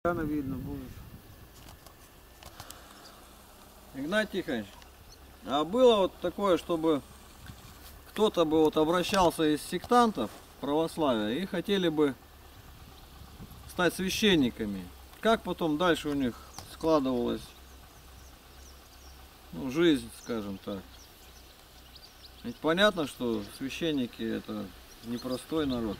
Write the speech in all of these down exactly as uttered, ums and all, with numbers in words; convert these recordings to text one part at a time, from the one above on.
Рано видно будет. Игнатий Тихонович, а было вот такое, чтобы кто-то бы вот обращался из сектантов православия и хотели бы стать священниками. Как потом дальше у них складывалась, ну, жизнь, скажем так? Ведь понятно, что священники это непростой народ.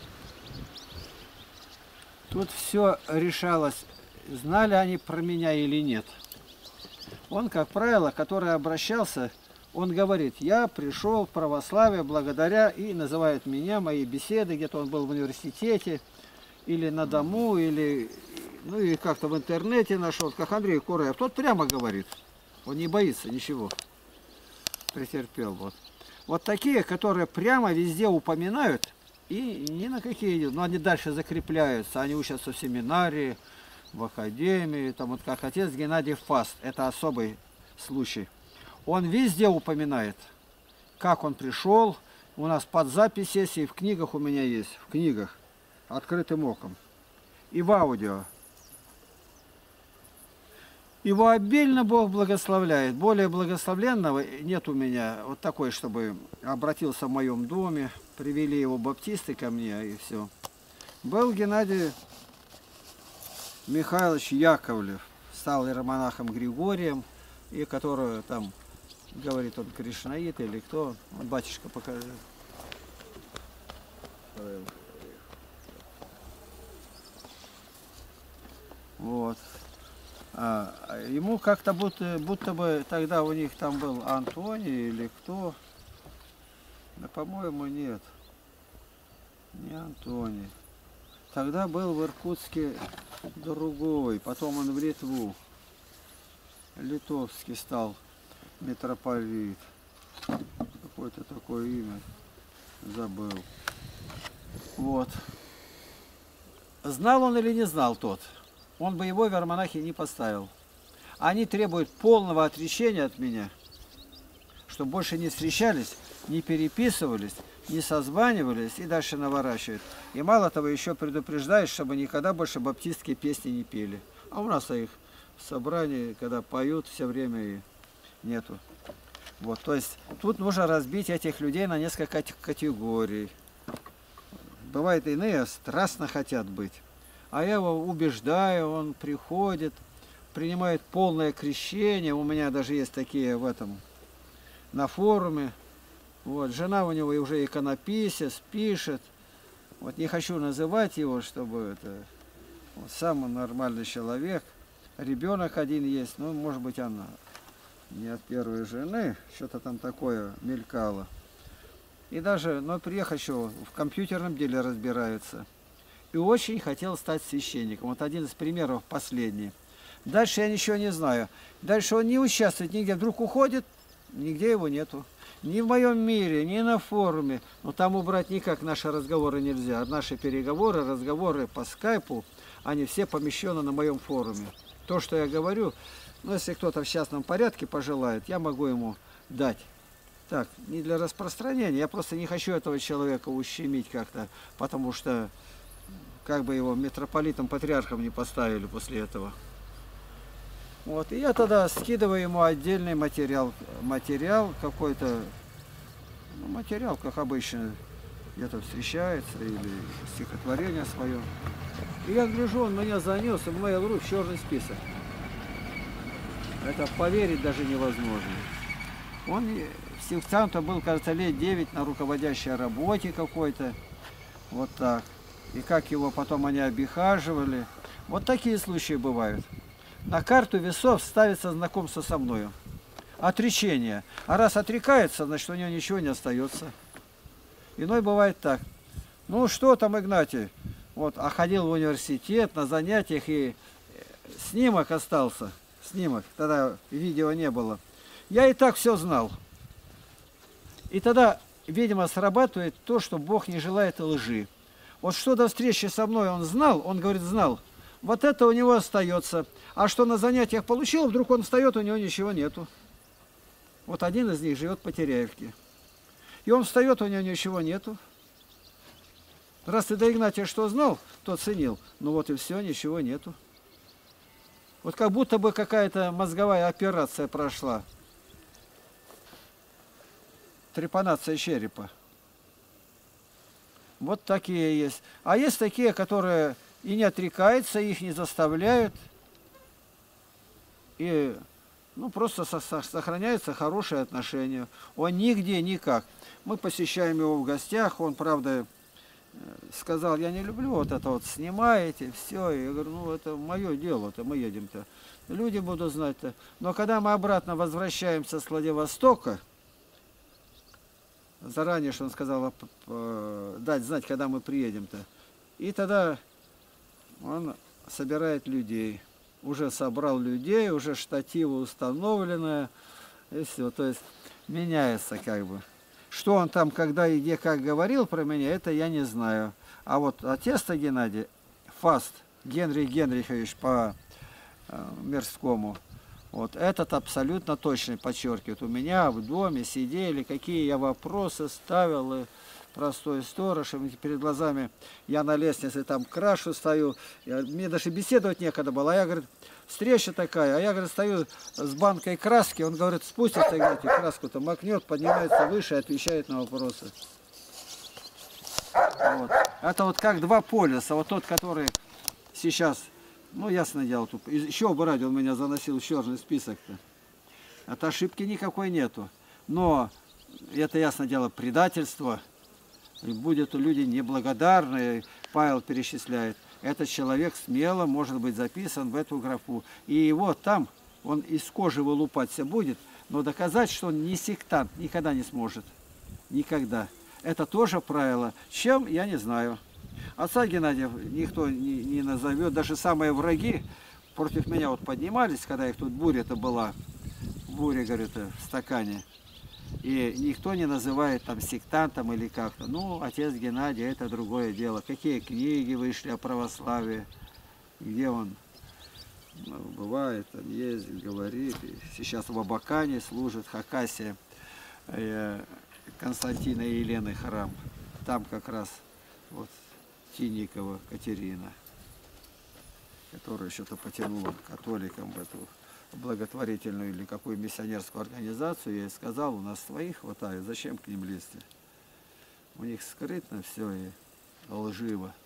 Тут все решалось, знали они про меня или нет. Он, как правило, который обращался, он говорит: я пришел в православие благодаря, и называет меня, мои беседы, где-то он был в университете, или на дому, или ну и как-то в интернете нашел, как Андрей Кураев. Тот прямо говорит, он не боится ничего, претерпел. Вот, вот такие, которые прямо везде упоминают, и ни на какие идут, но они дальше закрепляются, они учатся в семинарии, в академии, там вот как отец Геннадий Фаст, это особый случай. Он везде упоминает, как он пришел, у нас под запись есть, и в книгах у меня есть, в книгах, открытым оком, и в аудио. Его обильно Бог благословляет, более благословленного нет у меня, вот такой, чтобы обратился в моем доме, привели его баптисты ко мне, и все. Был Геннадий Михайлович Яковлев, стал иеромонахом Григорием, и который там, говорит, он кришнаит или кто, он, батюшка, покажи. Вот. А, ему как-то будто, будто бы тогда у них там был Антоний или кто. Да, по-моему, нет. Не Антоний. Тогда был в Иркутске другой, потом он в Литву. Литовский стал митрополит. Какое-то такое имя. Забыл. Вот. Знал он или не знал тот? Он бы его в иеромонахи не поставил. Они требуют полного отречения от меня, чтобы больше не встречались, не переписывались, не созванивались и дальше наворачивают. И мало того, еще предупреждают, чтобы никогда больше баптистские песни не пели. А у нас их в собрании, когда поют, все время и нету. Вот, то есть тут нужно разбить этих людей на несколько категорий. Бывает, иные страстно хотят быть. А я его убеждаю, он приходит, принимает полное крещение. У меня даже есть такие в этом, на форуме. Вот, жена у него и уже иконописец, пишет. Вот не хочу называть его, чтобы это... Вот, сам он нормальный человек. Ребенок один есть, ну, может быть, она не от первой жены, что-то там такое мелькало. И даже, но приехал еще, в компьютерном деле разбирается. И очень хотел стать священником. Вот один из примеров последний. Дальше я ничего не знаю. Дальше он не участвует нигде. Вдруг уходит, нигде его нету. Ни в моем мире, ни на форуме. Но там убрать никак наши разговоры нельзя. Наши переговоры, разговоры по скайпу, они все помещены на моем форуме. То, что я говорю, ну, если кто-то в частном порядке пожелает, я могу ему дать. Так, не для распространения. Я просто не хочу этого человека ущемить как-то, потому что как бы его митрополитом, патриархом не поставили после этого. Вот, и я тогда скидываю ему отдельный материал, материал какой-то, ну, материал, как обычно, где-то встречается, или стихотворение свое. И я гляжу, он меня занес, и в Mail.ru в черный список. Это поверить даже невозможно. Он в сектанте был, кажется, лет девять на руководящей работе какой-то, вот так. И как его потом они обихаживали. Вот такие случаи бывают. На карту весов ставится знакомство со мною. Отречение. А раз отрекается, значит, у него ничего не остается. Иной бывает так. Ну что там, Игнатий? Вот, а ходил в университет на занятиях, и снимок остался. Снимок. Тогда видео не было. Я и так все знал. И тогда, видимо, срабатывает то, что Бог не желает лжи. Вот что до встречи со мной он знал, он говорит, знал, вот это у него остается. А что на занятиях получил, вдруг он встает, у него ничего нету. Вот один из них живет в Потеряевке. И он встает, у него ничего нету. Раз ты до Игнатия что знал, то ценил. Ну вот и все, ничего нету. Вот как будто бы какая-то мозговая операция прошла. Трепанация черепа. Вот такие есть. А есть такие, которые и не отрекаются, их не заставляют. И ну, просто сохраняются хорошие отношения. Он нигде, никак. Мы посещаем его в гостях, он, правда, сказал, я не люблю вот это вот, снимаете, все. Я говорю, ну это мое дело-то, мы едем-то. Люди будут знать-то. Но когда мы обратно возвращаемся с Владивостока, заранее, что он сказал, дать знать, когда мы приедем-то. И тогда он собирает людей. Уже собрал людей, уже штативы установлены. И все. То есть меняется как бы. Что он там, когда и где, как говорил про меня, это я не знаю. А вот отец-то Геннадий, Фаст, Генрих Генрихович по э, Мирскому, вот этот абсолютно точно подчеркивает. У меня в доме сидели, какие я вопросы ставил, и простой сторож, и перед глазами я на лестнице там крашу стою, я, мне даже беседовать некогда было, а я, говорит, встреча такая, а я, говорит, стою с банкой краски, он, говорит, спустится, говорит, краску-то макнет, поднимается выше и отвечает на вопросы. Вот. Это вот как два полюса, вот тот, который сейчас, ну, ясно дело, тут еще бы ради он меня заносил в черный список-то. От ошибки никакой нету, но это, ясно дело, предательство. И будут люди неблагодарные, Павел перечисляет. Этот человек смело может быть записан в эту графу. И его там, он из кожи вылупаться будет, но доказать, что он не сектант, никогда не сможет. Никогда. Это тоже правило. Чем, я не знаю. Отца Геннадия никто не, не назовет. Даже самые враги против меня вот поднимались, когда их тут буря-то была. Буря, говорит, в стакане. И никто не называет там сектантом или как-то. Ну, отец Геннадий, это другое дело. Какие книги вышли о православии, где он бывает, там ездит, говорит. И сейчас в Абакане служит Хакасия Константина и Елены храм. Там как раз вот Тинникова Катерина, которая что-то потянула католикам в эту благотворительную или какую миссионерскую организацию, я ей сказал, у нас своих хватает, зачем к ним лезть? У них скрытно все и лживо.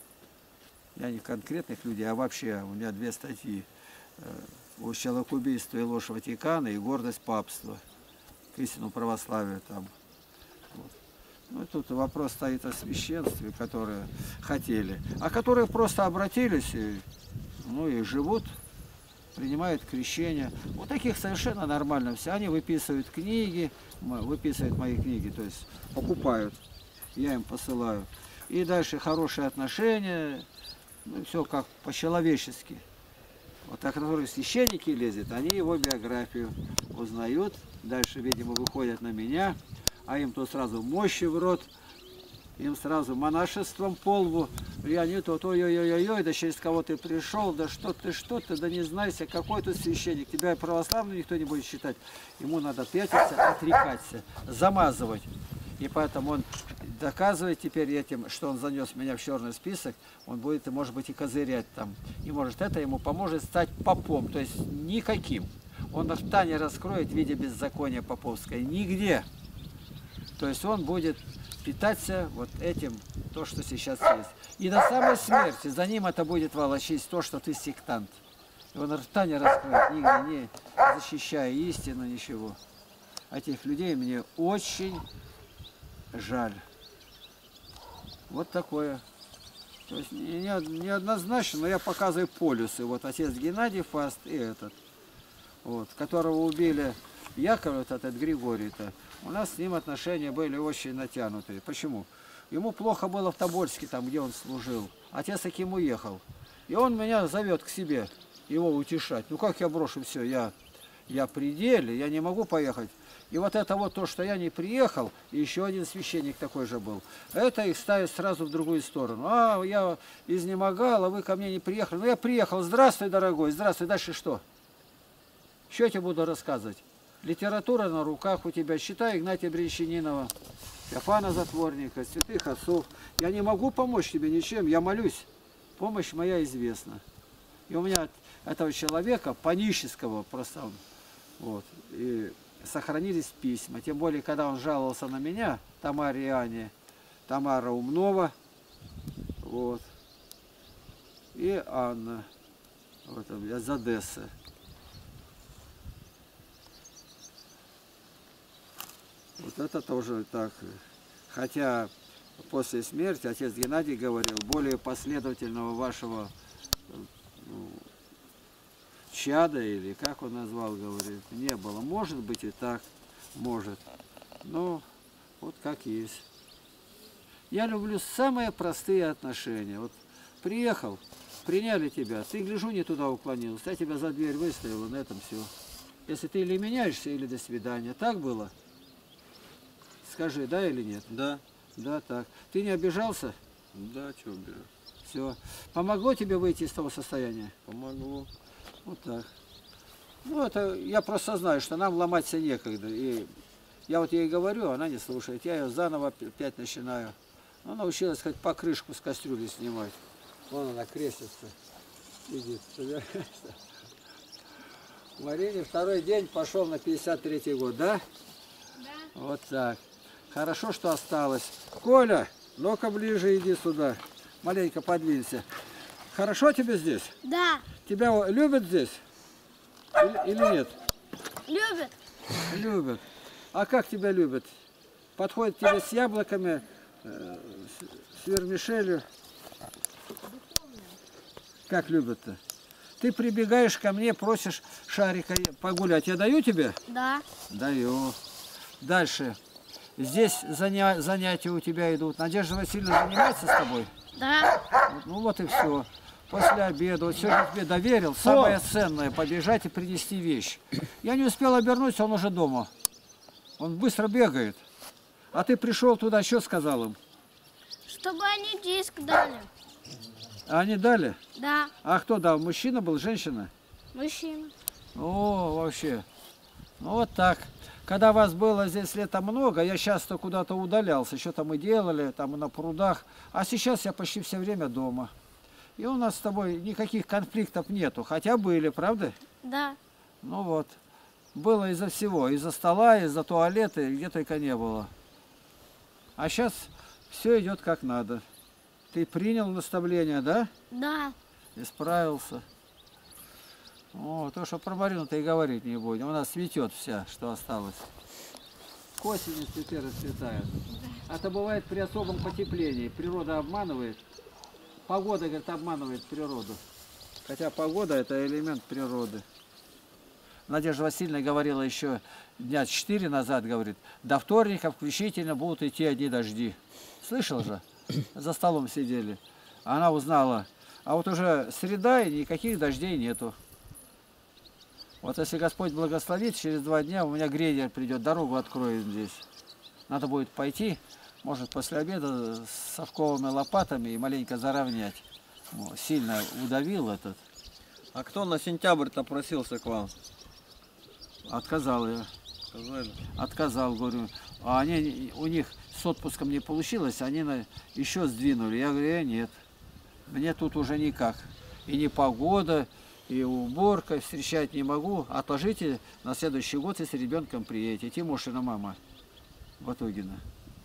Я не конкретных людей, а вообще у меня две статьи. О человекоубийстве и ложь Ватикана и гордость папства. К истинному православию там. Вот. Ну и тут вопрос стоит о священстве, которые хотели, а которые просто обратились и, ну, и живут, принимают крещение. Вот таких совершенно нормально все. Они выписывают книги, выписывают мои книги, то есть покупают, я им посылаю. И дальше хорошие отношения, ну все как по-человечески. Вот, а которые священники лезет, они его биографию узнают, дальше, видимо, выходят на меня, а им то сразу мощи в рот, им сразу монашеством по лбу. И они тут, ой-ой-ой-ой, да через кого ты пришел, да что ты, что ты, да не знайся, какой ты священник. Тебя православным никто не будет считать. Ему надо пятиться, отрекаться, замазывать. И поэтому он доказывает теперь этим, что он занес меня в черный список, он будет, может быть, и козырять там. И может это ему поможет стать попом, то есть никаким. Он рта не раскроет в виде беззакония поповское, нигде. То есть он будет питаться вот этим, то, что сейчас есть. И до самой смерти за ним это будет волочить то, что ты сектант. И он рта не раскроет, нигде не защищая истину, ничего. Этих людей мне очень жаль. Вот такое. То есть неоднозначно, но я показываю полюсы. Вот отец Геннадий Фаст и этот, вот, которого убили Яков, вот этот Григорий-то. У нас с ним отношения были очень натянутые. Почему? Ему плохо было в Тобольске, там, где он служил. Отец таким уехал. И он меня зовет к себе, его утешать. Ну как я брошу все? Я, я при деле, я не могу поехать. И вот это вот то, что я не приехал, и еще один священник такой же был, это их ставит сразу в другую сторону. А, я изнемогал, а вы ко мне не приехали. Ну я приехал, здравствуй, дорогой, здравствуй, дальше что? Что я тебе буду рассказывать? Литература на руках у тебя, считай Игнатия Брянщанинова, Феофана Затворника, святых отцов. Я не могу помочь тебе ничем, я молюсь. Помощь моя известна. И у меня от этого человека, панического просто, вот, и сохранились письма. Тем более, когда он жаловался на меня, Тамаре и Ане, Тамара Умнова, вот, и Анна, вот, из Одессы. Вот это тоже так. Хотя после смерти отец Геннадий говорил, более последовательного вашего ну, чада, или как он назвал, говорит, не было. Может быть и так, может. Но вот как есть. Я люблю самые простые отношения. Вот приехал, приняли тебя, ты, гляжу, не туда уклонился, я тебя за дверь выставил, на этом все. Если ты или меняешься, или до свидания. Так было? Скажи, да или нет? Да. Да, так. Ты не обижался? Да, чего обижаться? Все. Помогло тебе выйти из того состояния? Помогло. Вот так. Ну, это я просто знаю, что нам ломаться некогда. И я вот ей говорю, она не слушает. Я ее заново опять начинаю. Она научилась хоть покрышку с кастрюли снимать. Вон она крестится. Сидит. Марине второй день пошел на пятьдесят третий год, да? Да. Вот так. Хорошо, что осталось. Коля, ну-ка ближе иди сюда. Маленько подвинься. Хорошо тебе здесь? Да. Тебя любят здесь? Или, или нет? Любит. Любят. А как тебя любят? Подходят к тебе с яблоками, э, с, с вермишелью. Как любят-то? Ты прибегаешь ко мне, просишь шарика погулять. Я даю тебе? Да. Даю. Дальше. Здесь заня... занятия у тебя идут. Надежда Васильевна занимается с тобой? Да. Вот, ну вот и все. После обеда. Вот сегодня тебе доверил самое ценное — побежать и принести вещь. Я не успел обернуться, он уже дома. Он быстро бегает. А ты пришел туда, что сказал им? Чтобы они диск дали. А они дали? Да. А кто дал? Мужчина был, женщина? Мужчина. О, вообще. Ну вот так. Когда вас было здесь лето много, я часто куда-то удалялся. Что-то мы делали, там на прудах. А сейчас я почти все время дома. И у нас с тобой никаких конфликтов нету. Хотя были, правда? Да. Ну вот. Было из-за всего. Из-за стола, из-за туалета, где только не было. А сейчас все идет как надо. Ты принял наставление, да? Да. Исправился. О, то, что про Марину-то и говорить не будем. У нас цветет вся, что осталось. К осени цветы расцветают. Это бывает при особом потеплении. Природа обманывает. Погода, говорит, обманывает природу. Хотя погода — это элемент природы. Надежда Васильевна говорила еще дня четыре назад, говорит, до вторника включительно будут идти одни дожди. Слышал же? За столом сидели. Она узнала. А вот уже среда, и никаких дождей нету. Вот если Господь благословит, через два дня у меня грейдер придет, дорогу откроет здесь. Надо будет пойти, может, после обеда с совковыми лопатами и маленько заровнять. Вот, сильно удавил этот. А кто на сентябрь-то просился к вам? Отказал я. Сказали. Отказал, говорю. А они, у них с отпуском не получилось, они на, еще сдвинули. Я говорю, я нет. Мне тут уже никак. И не погода, и уборка, встречать не могу. Отложите на следующий год, если с ребенком приедете. Тимошина мама Батугина.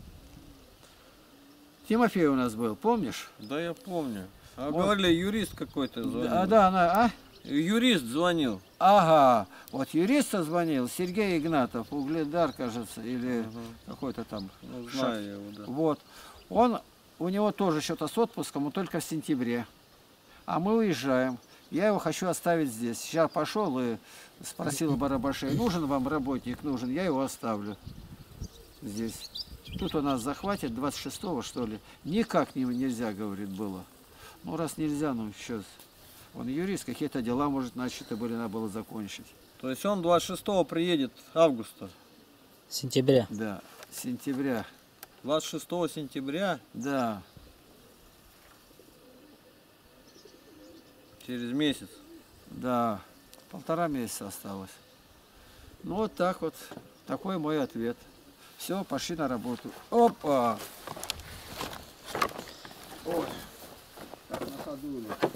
Тимофей у нас был, помнишь? Да, я помню. А Вот. говорили, юрист какой-то звонил. А, да, она, а? Юрист звонил. Ага, вот юриста звонил, Сергей Игнатов, Угледар, кажется, или Ага. какой-то там. Ну, знаю я его, да. Вот. Он, у него тоже что-то с отпуском, но только в сентябре. А мы уезжаем. Я его хочу оставить здесь. Сейчас пошел и спросил у Барабашей, нужен вам работник? Нужен. Я его оставлю здесь. Тут у нас захватит двадцать шестого, что ли. Никак не, нельзя, говорит, было. Ну, раз нельзя, ну, сейчас. Он юрист, какие-то дела, может, начаты были, надо было закончить. То есть он двадцать шестого приедет августа. Сентября. Да, сентября. двадцать шестого сентября, Да. через месяц. Да, полтора месяца осталось. Ну, вот так вот. Такой мой ответ. Все, пошли на работу. Опа! Ой, так насадули.